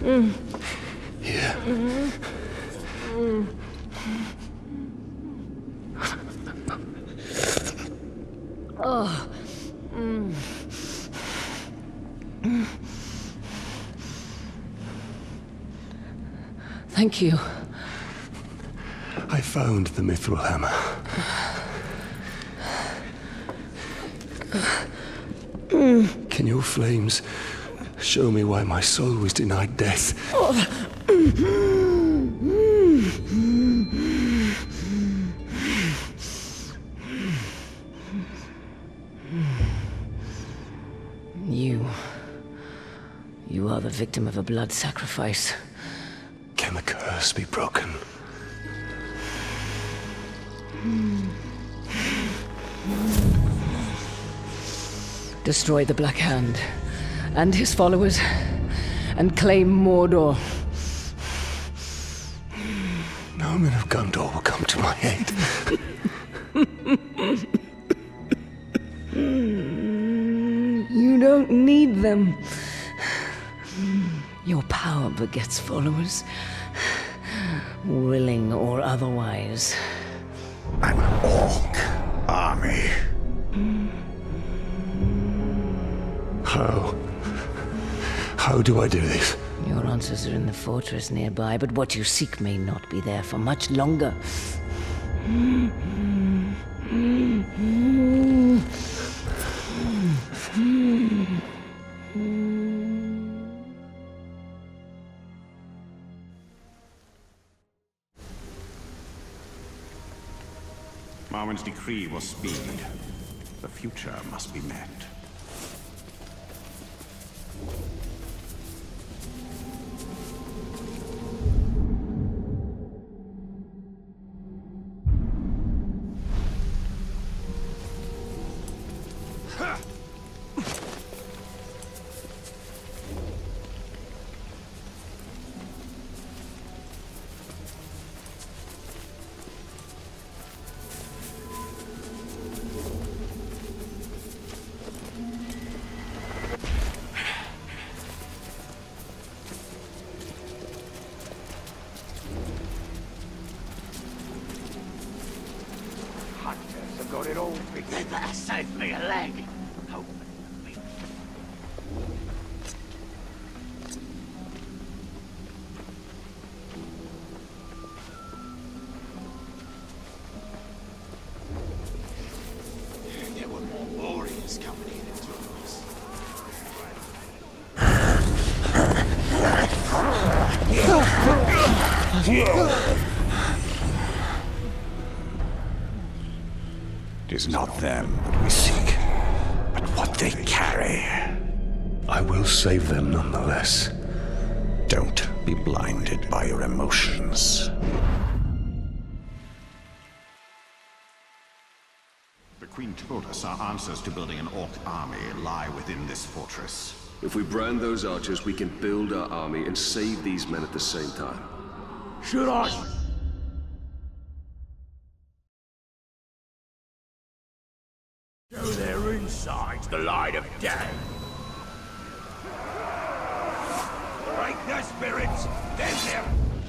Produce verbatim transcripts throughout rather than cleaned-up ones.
Here. Oh. Mm. Thank you. I found the mithril hammer. Can your flames show me why my soul was denied death? You... You are the victim of a blood sacrifice. Can the curse be broken? Destroy the Black Hand and his followers, and claim Mordor. No men of Gondor will come to my aid. You don't need them. Your power begets followers, willing or otherwise. An orc army. How? How do I do this? Your answers are in the fortress nearby, but what you seek may not be there for much longer. Marwen's decree was speed. The future must be met. Got it all figured. They better save me a leg. Hope. There were more warriors coming in into us. It is not them that we seek, but what they carry. I will save them nonetheless. Don't be blinded by your emotions. The Queen told us our answers to building an orc army lie within this fortress. If we brand those archers, we can build our army and save these men at the same time. Should I? Show their insides the light of day. Break their spirits, then their...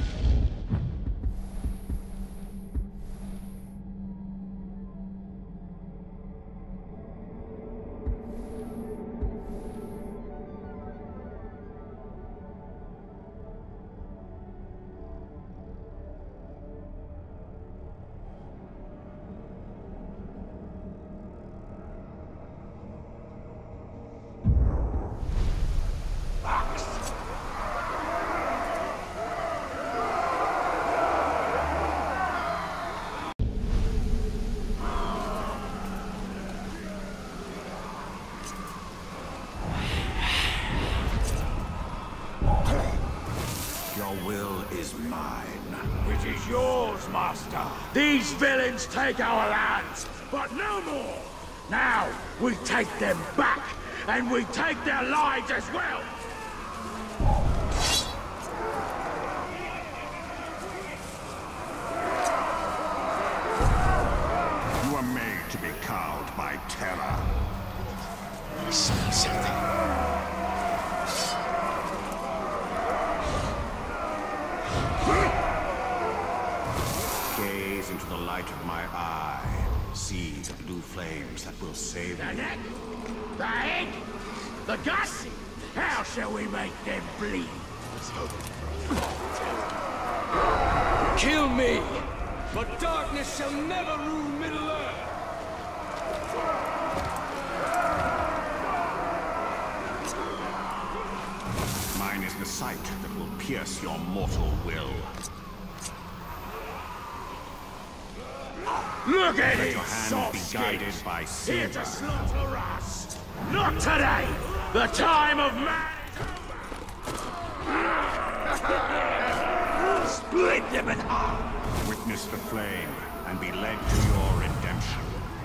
Your will is mine. Which is yours, master. These villains take our lands, but no more. Now, we take them back, and we take their lives as well. You are made to be cowed by terror. I see something. gaze into the light of my eye, see the blue flames that will save The you. neck? The head? The guts? How shall we make them bleed? Kill me, but darkness shall never rule Middle-earth. Mine is the sight that will pierce your mortal will. Look at Let it, your hand soft be skins. guided by Here silver. to slaughter us. Not today. The time of man is over. Split them in half. Witness the flame and be led to your redemption.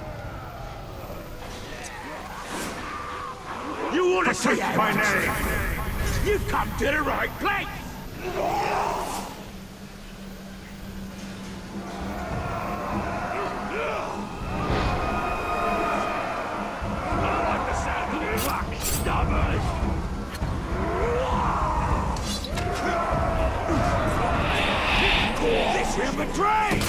You want to see Protect my how name. You've come to the right place. This is betrayed!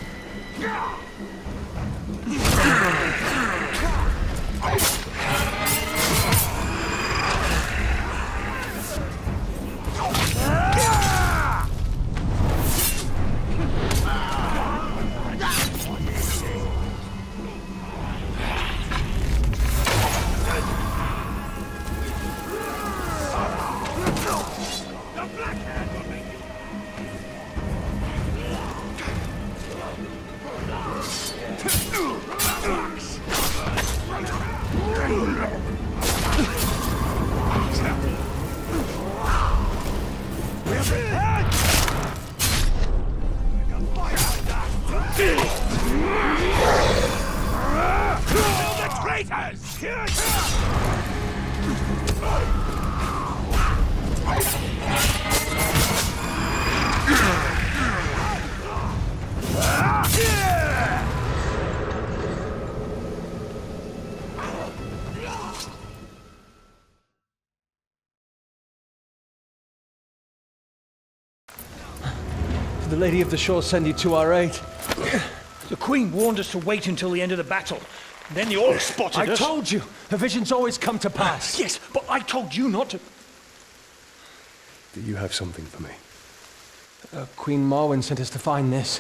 The Lady of the Shore send you to our aid. The Queen warned us to wait until the end of the battle. Then the orcs spotted I us. told you, her visions always come to pass. Yes, but I told you not to. Do you have something for me? Uh, Queen Marwen sent us to find this.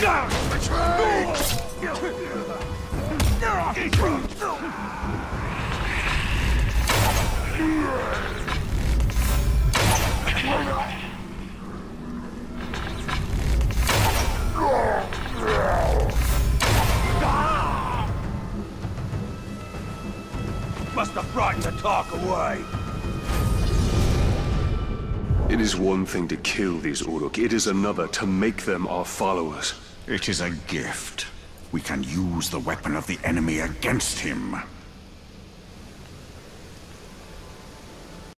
Must have frightened the talk away. It is one thing to kill these Uruk, it is another to make them our followers. It is a gift. We can use the weapon of the enemy against him.